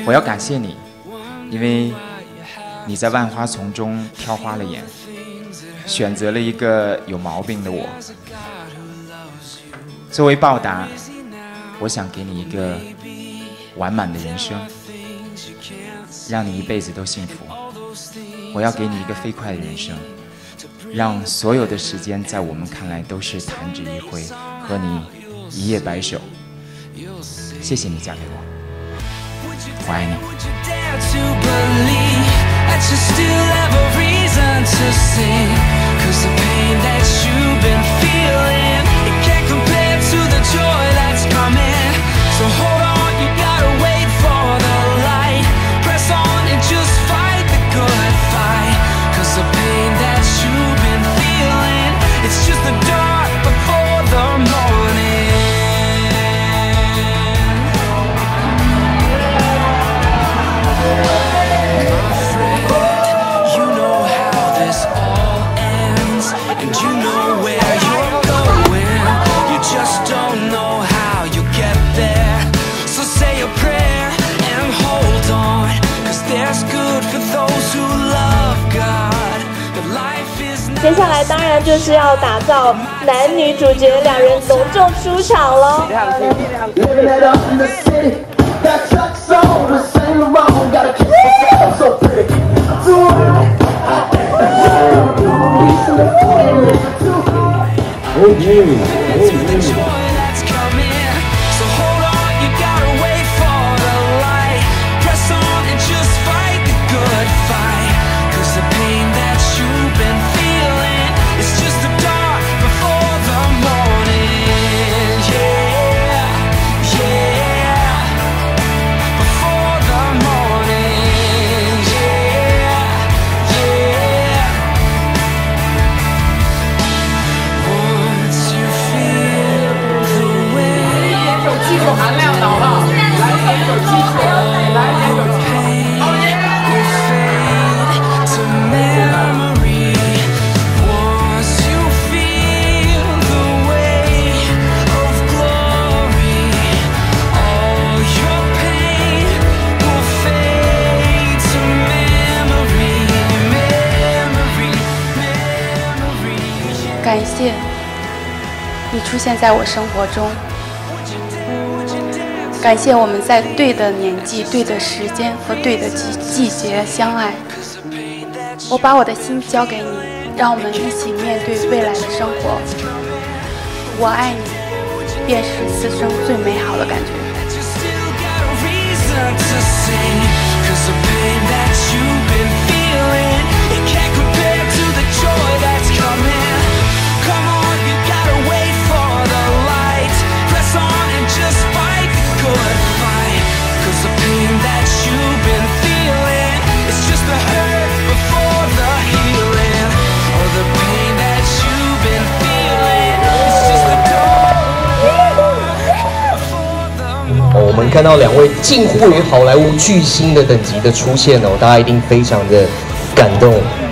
我要感谢你，因为你在万花丛中挑花了眼，选择了一个有毛病的我。作为报答，我想给你一个完满的人生，让你一辈子都幸福。我要给你一个飞快的人生，让所有的时间在我们看来都是弹指一挥，和你一夜白首。谢谢你嫁给我，我爱你。 接下来当然就是要打造男女主角两人隆重出场喽。 感谢你出现在我生活中，感谢我们在对的年纪、对的时间和对的季节相爱。我把我的心交给你，让我们一起面对未来的生活。我爱你，便是此生最美好的感觉。 我们看到两位近乎于好莱坞巨星的等级的出现哦，大家一定非常的感动。